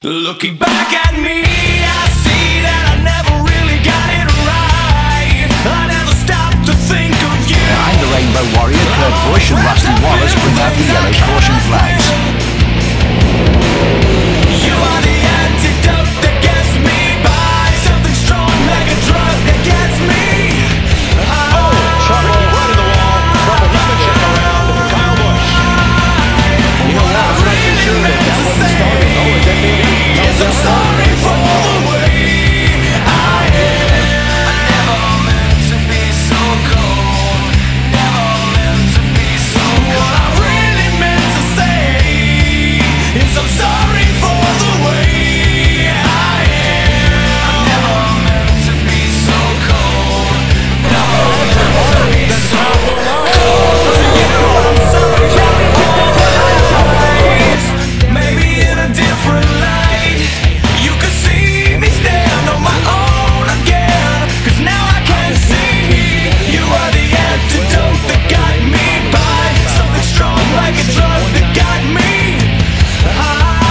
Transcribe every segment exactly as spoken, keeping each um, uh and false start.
Looking back at me, I see that I never really got it right. I never stopped to think of you. Behind the Rainbow Warrior, Kurt Busch and Rusty Wallace bring out the yellow caution flags. You are the antidote that gets me by, something strong like a drug that gets me. Oh, trouble right in the wall. Trouble not to check around. Kyle Busch. You know what? I'm not so sure that that wasn't started. Oh, it didn't mean Yes, I'm sorry for the way I am. I never meant to be so cold. Never meant to be so cold. What I really meant to say is I'm sorry for the way I am. I never meant to be so cold. Never meant to be so cold. So you know I'm sorry for always. Maybe in a different light, you could see me stand on my own again. 'Cause now I can see you are the antidote that got me by, something strong like a drug that got me high.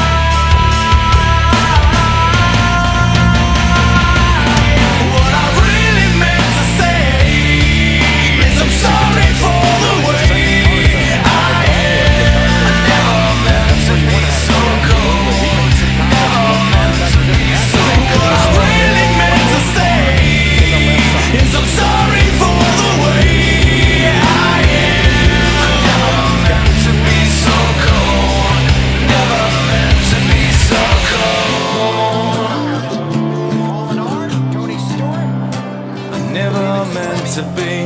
What I really meant to say is I'm sorry for the way I am. I never meant to be so cold. Never meant to be so cold. What I really meant to say is I'm sorry for the way I am. I never meant to be so cold. Never meant to be so cold. I never meant to be